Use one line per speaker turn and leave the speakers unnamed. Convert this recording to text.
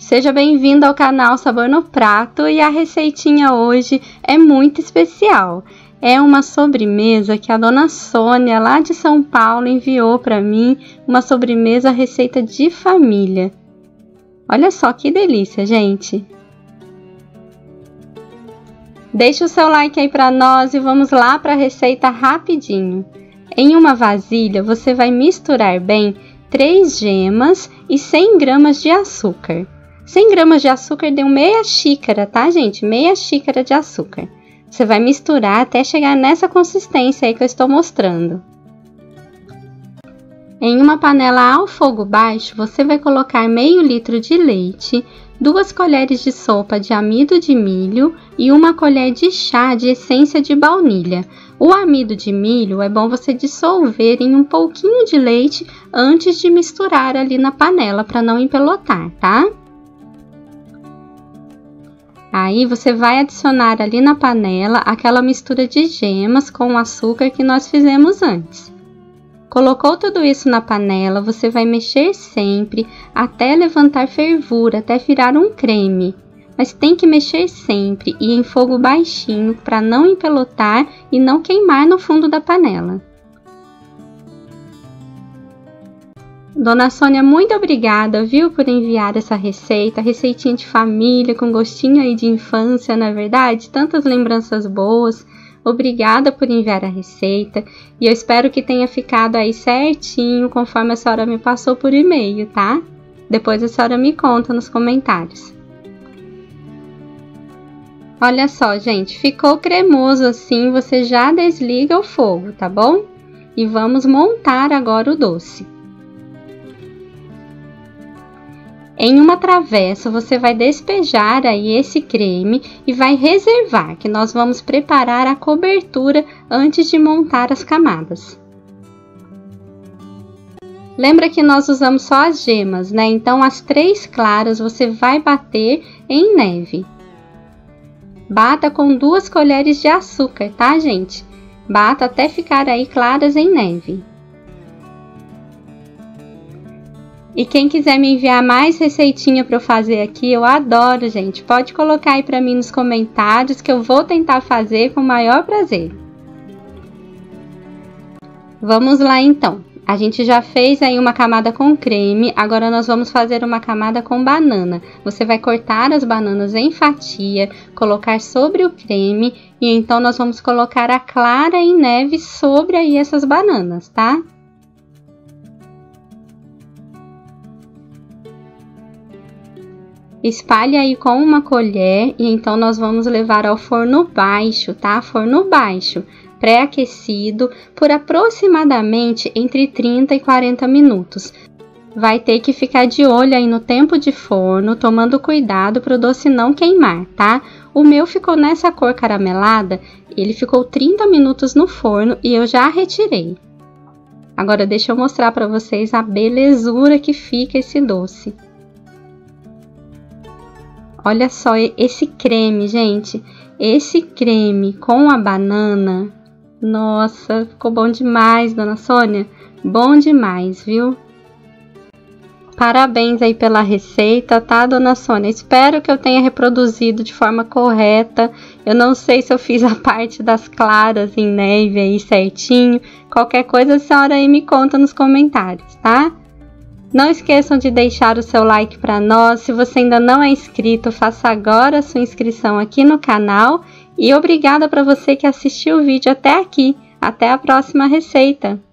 Seja bem-vindo ao canal Sabor no Prato e a receitinha hoje é muito especial. É uma sobremesa que a dona Sônia lá de São Paulo enviou para mim, uma sobremesa receita de família. Olha só que delícia, gente! Deixa o seu like aí para nós e vamos lá para a receita rapidinho. Em uma vasilha você vai misturar bem 3 gemas e 100 gramas de açúcar. 100 gramas de açúcar deu meia xícara, tá, gente? Meia xícara de açúcar. Você vai misturar até chegar nessa consistência aí que eu estou mostrando. Em uma panela ao fogo baixo, você vai colocar meio litro de leite, 2 colheres de sopa de amido de milho e 1 colher de chá de essência de baunilha. O amido de milho é bom você dissolver em um pouquinho de leite antes de misturar ali na panela para não empelotar, tá? Aí você vai adicionar ali na panela aquela mistura de gemas com o açúcar que nós fizemos antes. Colocou tudo isso na panela, você vai mexer sempre até levantar fervura, até virar um creme. Mas tem que mexer sempre e em fogo baixinho para não empelotar e não queimar no fundo da panela. Dona Sônia, muito obrigada, viu, por enviar essa receita, receitinha de família, com gostinho aí de infância, não é verdade? Tantas lembranças boas. Obrigada por enviar a receita e eu espero que tenha ficado aí certinho, conforme a senhora me passou por e-mail, tá? Depois a senhora me conta nos comentários. Olha só, gente, ficou cremoso assim, você já desliga o fogo, tá bom? E vamos montar agora o doce. Em uma travessa, você vai despejar aí esse creme e vai reservar, que nós vamos preparar a cobertura antes de montar as camadas. Lembra que nós usamos só as gemas, né? Então, as 3 claras você vai bater em neve. Bata com 2 colheres de açúcar, tá, gente? Bata até ficar aí claras em neve. E quem quiser me enviar mais receitinha para eu fazer aqui, eu adoro, gente. Pode colocar aí para mim nos comentários que eu vou tentar fazer com o maior prazer. Vamos lá então. A gente já fez aí uma camada com creme, agora nós vamos fazer uma camada com banana. Você vai cortar as bananas em fatia, colocar sobre o creme e então nós vamos colocar a clara em neve sobre aí essas bananas, tá? Espalhe aí com uma colher e então nós vamos levar ao forno baixo, tá? Forno baixo, pré-aquecido, por aproximadamente entre 30 e 40 minutos. Vai ter que ficar de olho aí no tempo de forno, tomando cuidado para o doce não queimar, tá? O meu ficou nessa cor caramelada, ele ficou 30 minutos no forno e eu já retirei. Agora deixa eu mostrar para vocês a belezura que fica esse doce. Olha só esse creme, gente, esse creme com a banana, nossa, ficou bom demais, dona Sônia, bom demais, viu? Parabéns aí pela receita, tá, dona Sônia? Espero que eu tenha reproduzido de forma correta, eu não sei se eu fiz a parte das claras em neve aí certinho, qualquer coisa a senhora aí me conta nos comentários, tá? Não esqueçam de deixar o seu like para nós. Se você ainda não é inscrito, faça agora a sua inscrição aqui no canal. E obrigada para você que assistiu o vídeo até aqui. Até a próxima receita!